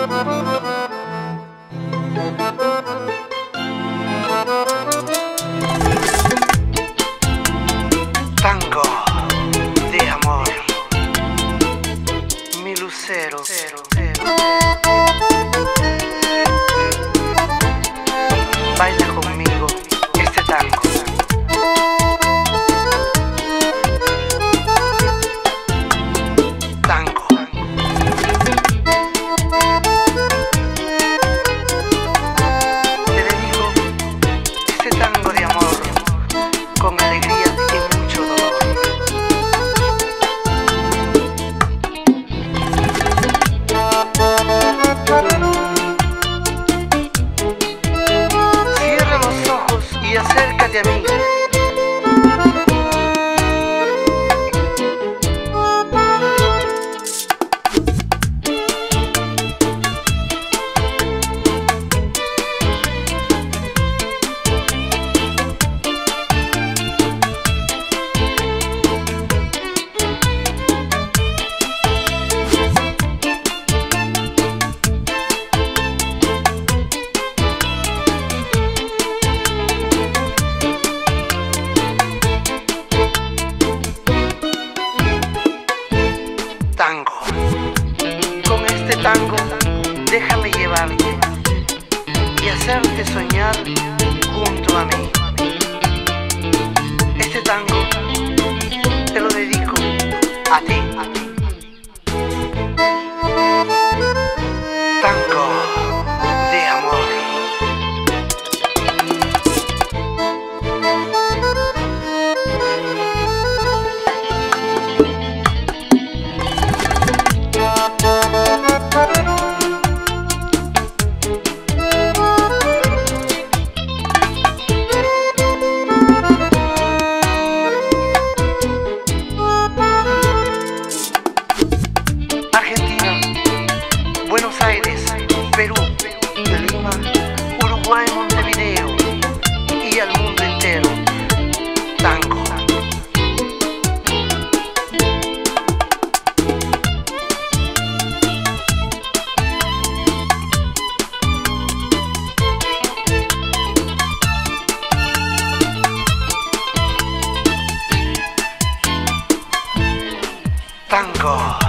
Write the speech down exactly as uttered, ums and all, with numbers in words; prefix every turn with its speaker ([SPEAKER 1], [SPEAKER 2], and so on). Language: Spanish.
[SPEAKER 1] Tango de amor, mi lucero. Baila conmigo este tango. Tango. Te dedico este tango de amor con alegría y mucho dolor. Cierra los ojos y acércate a mí. Tango. Con este tango déjame llevarte y hacerte soñar junto a mí. Este tango te lo dedico a ti. Tango de amor. Buenos Aires, Perú, Lima, Uruguay, Montevideo y al mundo entero. Tango. Tango.